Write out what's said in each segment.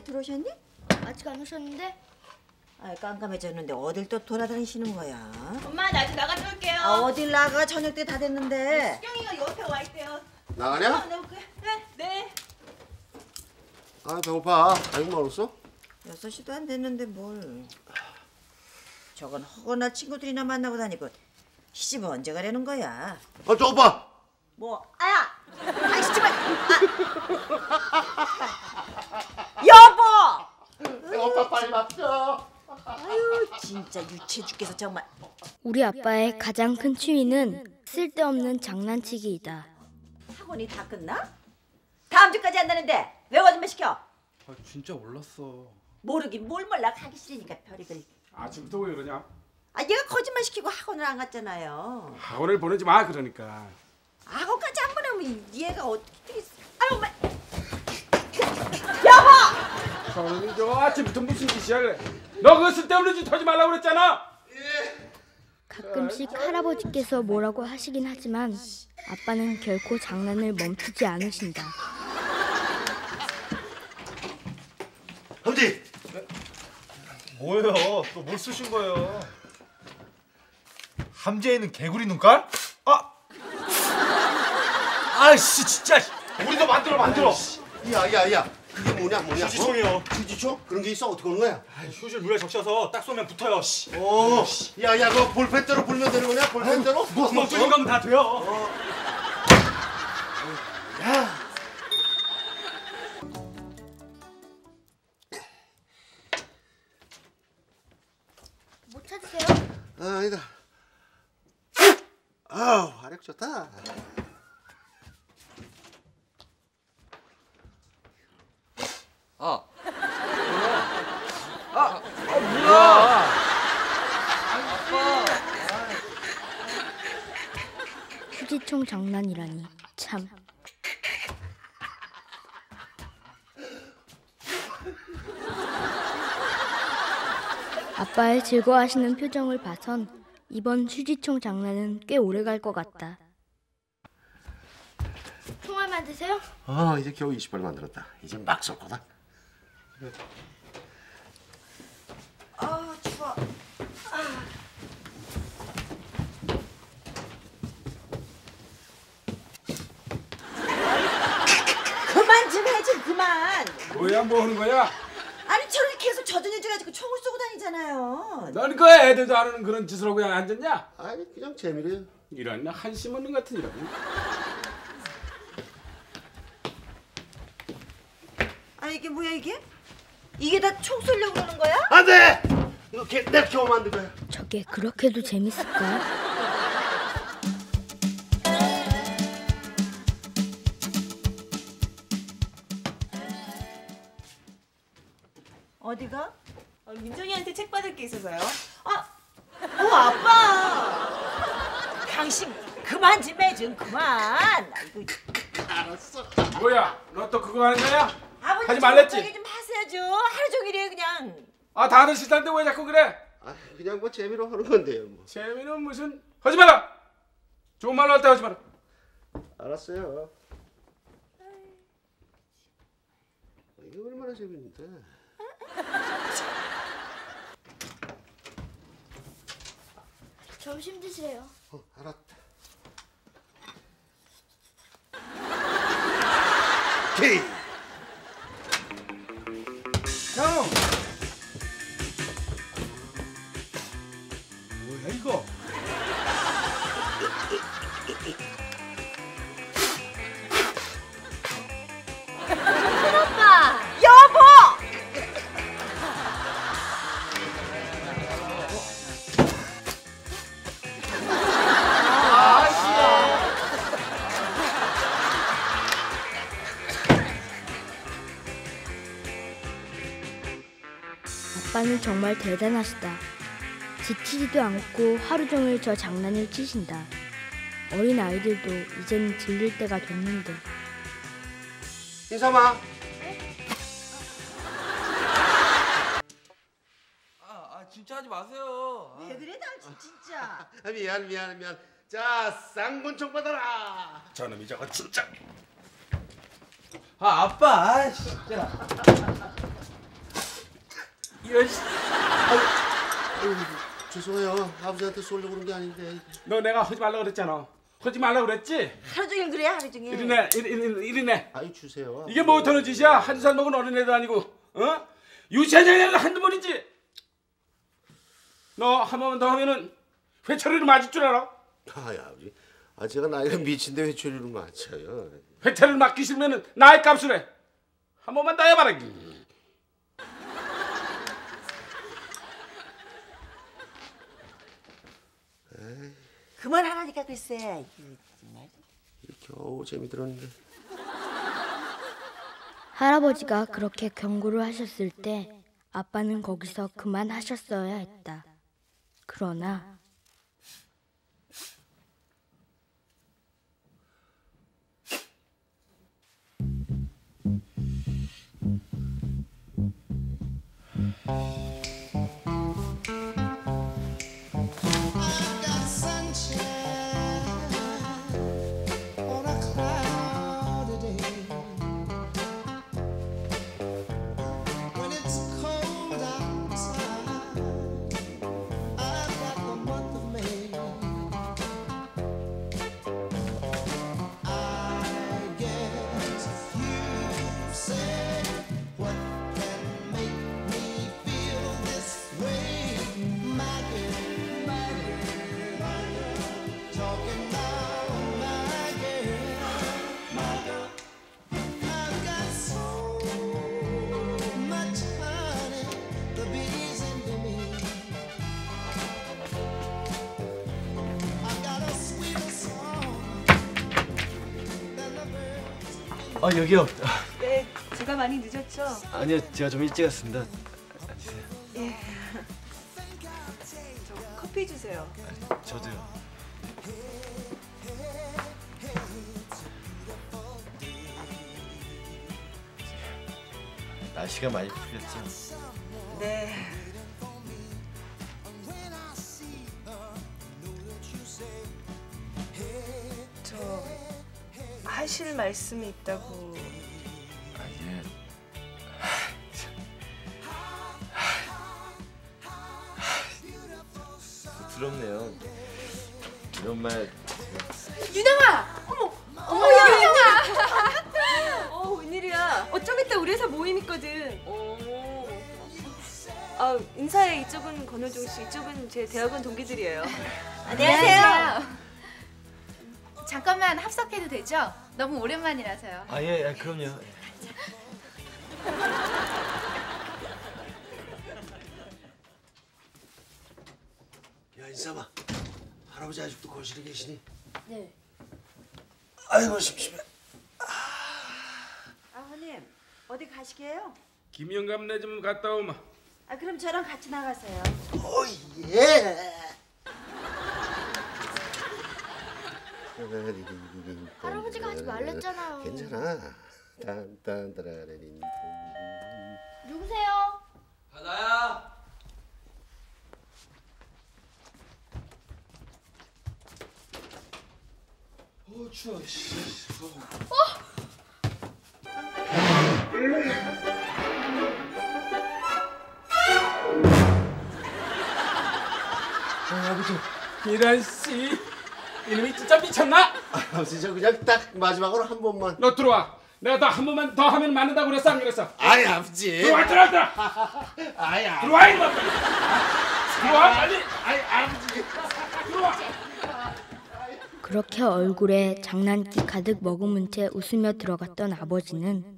들어오셨니? 아직 안 오셨는데? 아, 깜깜해졌는데 어딜 또 돌아다니시는 거야? 엄마 나 좀 나갔다 올게요. 아, 어딜 나가? 저녁 때 다 됐는데. 수경이가 옆에 와 있대요. 나가냐? 네. 아 배고파. 아이고 멀었어? 6시도 안 됐는데 뭘. 저건 허거나 친구들이나 만나고 다니고 시집은 언제 가려는 거야? 아 저 오빠. 뭐? 아야! 당신 집은 여보! 오빠 빨리 밥 줘. 아유 진짜 유치해 죽겠어 정말. 우리 아빠의 가장 큰 취미는 쓸데없는 장난치기이다. 학원이 다 끝나? 다음 주까지 한다는데 왜 거짓말 시켜? 아 진짜 몰랐어. 모르긴 뭘 몰라. 가기 싫으니까 별의별. 아침부터 왜 그러냐? 아 얘가 거짓말 시키고 학원을 안 갔잖아요. 학원을 보내지 마 그러니까. 학원까지 안 보내면 얘가 어떻게 되겠어? 아유 엄마. 저는 저 아침부터 무슨 짓이야 그래? 너 그거 쓸데없는 짓 하지 말라고 그랬잖아. 가끔씩 할아버지께서 뭐라고 하시긴 하지만 아빠는 결코 장난을 멈추지 않으신다. 아버지. 뭐예요? 또 뭘 쓰신 거예요? 함재에 있는 개구리 눈깔? 아! 아이씨 진짜! 우리도 만들어! 야야야. 그게 뭐냐? 휴지총이요. 휴지총? 그런 게 있어? 어떻게 하는 거야? 휴지를 물에 적셔서 딱 쏘면 붙어요. 야야 그거 볼펜대로 불면 되는 거냐? 볼펜대로? 구멍 뚫린 거면 다 돼요. 야. 뭐 찾으세요? 아 아니다. 아우 화력 좋다. 휴지총 장난이라니 참. 아빠의 즐거워하시는 표정을 봐선 이번 휴지총 장난은 꽤 오래 갈 것 같다. 총알 만드세요? 이제 겨우 20발 만들었다. 이제 막 쏠 거다. 아 추워. 그만 좀 해 좀 그만. 뭐야 뭐 하는 거야? 아니 저렇게 계속 젖은해져가지고 총을 쏘고 다니잖아요. 넌 그 애들도 안 하는 그런 짓을 하고 그냥 앉았냐? 아니 그냥 재미래요. 이런 한심 없는 같은 이런. 아 이게 뭐야 이게? 이게 다 총 쏘려고 그러는 거야? 안돼. 이거 내가 겨우 만든 거야. 저게 그렇게도 재밌을까? 어디가? 민정이한테 책 받을 게 있어서요. 아빠! 당신 그만 좀 해 좀 그만. 아이고. 알았어. 뭐야? 너 또 그거 하는 거야? 아버지 하지 말랬지? 좀 하세요 좀. 하루 종일이에요 그냥. 아 다들 싫다는데 왜 자꾸 그래? 아 그냥 뭐 재미로 하는 건데요. 뭐. 재미는 무슨? 하지 마라. 좋은 말로 할 때 하지 마라. 알았어요. 이게 얼마나 재밌는데. 점심 드세요. 알았다. 오케이. 형. 뭐야 이거? 여보! 아빠는 정말 대단하시다. 지치지도 않고 하루 종일 저 장난을 치신다. 어린 아이들도 이제는 질릴 때가 됐는데. 인삼아. 진짜 하지 마세요. 왜 그래 당신 진짜. 미안. 자 쌍권총 받아라. 저놈이 저거 진짜. 아빠, 진짜. 이런 씨. 죄송해요. 아버지한테 쏘려고 그런 게 아닌데. 너 내가 하지 말라 그랬잖아. 하지 말라 그랬지? 하루 종일 그래 하루 종일. 이리네. 아이 주세요. 이게 뭐 어떤 짓이야? 한 살 먹은 어린애도 아니고, 어? 유치원장이라도 한두 번이지. 너 한 번만 더 하면은 회초리를 맞을 줄 알아? 아이 아버지. 제가 나이가 미친데 회초리를 맞춰요. 회초리를 맞기 싫으면은 나의 값을 해. 한 번만 더 해봐라. 그만하라니까 글쎄. 정말. 겨우 재미 들었는데. 할아버지가 그렇게 경고를 하셨을 때 아빠는 거기서 그만하셨어야 했다. 그러나 여기요. 네, 제가 많이 늦었죠? 아니요, 제가 좀 일찍 왔습니다. 앉으세요. 예. 저 커피 주세요. 저도요. 날씨가 많이 풀렸죠? 네. 저 하실 말씀이 있다고. 예. 부끄럽네요. 이런 말 웬일이야? 좀 이따 우리 회사 모임 있거든. 인사해. 이쪽은 권효종 씨, 이쪽은 제 대학원 동기들이에요. 안녕하세요. 잠깐만 합석해도 되죠? 너무 오랜만이라서요. 예, 그럼요. 야 인삼아. 할아버지 아직도 거실에 계시니? 네. 아이고 심심해. 아버님 어디 가시게요? 김영감네 좀 갔다 오마. 그럼 저랑 같이 나가세요. 예. 할아버지가 하지 말랬잖아요. 괜찮아. 딴딴따라라린. 누구세요? 나야. 추워. 아버지. 이런 씨. 이놈이 진짜 미쳤나? 아버지 저 그냥 딱 마지막으로 한 번만. 너 들어와. 내가 더 한 번만 더 하면 맞는다고 그랬어 안 그랬어? 아이 아버지. 들어와. 아이 들어와 이놈아. 들어와 빨리. 아이 아버지. 들어와. 그렇게 얼굴에 장난기 가득 머금은 채 웃으며 들어갔던 아버지는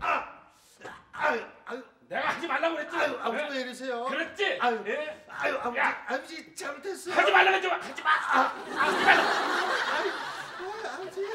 내가 하지 말라고 그랬지. 아버지 왜 이러세요? 그랬지. 예? 아버지 야. 아버지 잘못했어요. 하지 말라고 했지. 하지 마. 하지 말라. 아버지.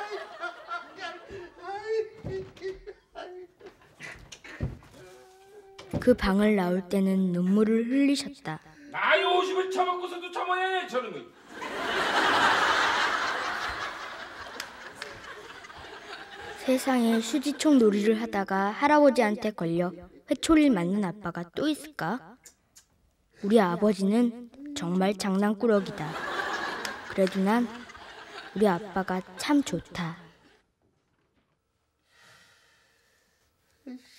그 방을 나올 때는 눈물을 흘리셨다. 나이 50을 처먹고서도 처먹냐 저놈이. 세상에 휴지총 놀이를 하다가 할아버지한테 걸려 회초리를 맞는 아빠가 또 있을까? 우리 아버지는 정말 장난꾸러기다. 그래도 난 우리 아빠가 참 좋다.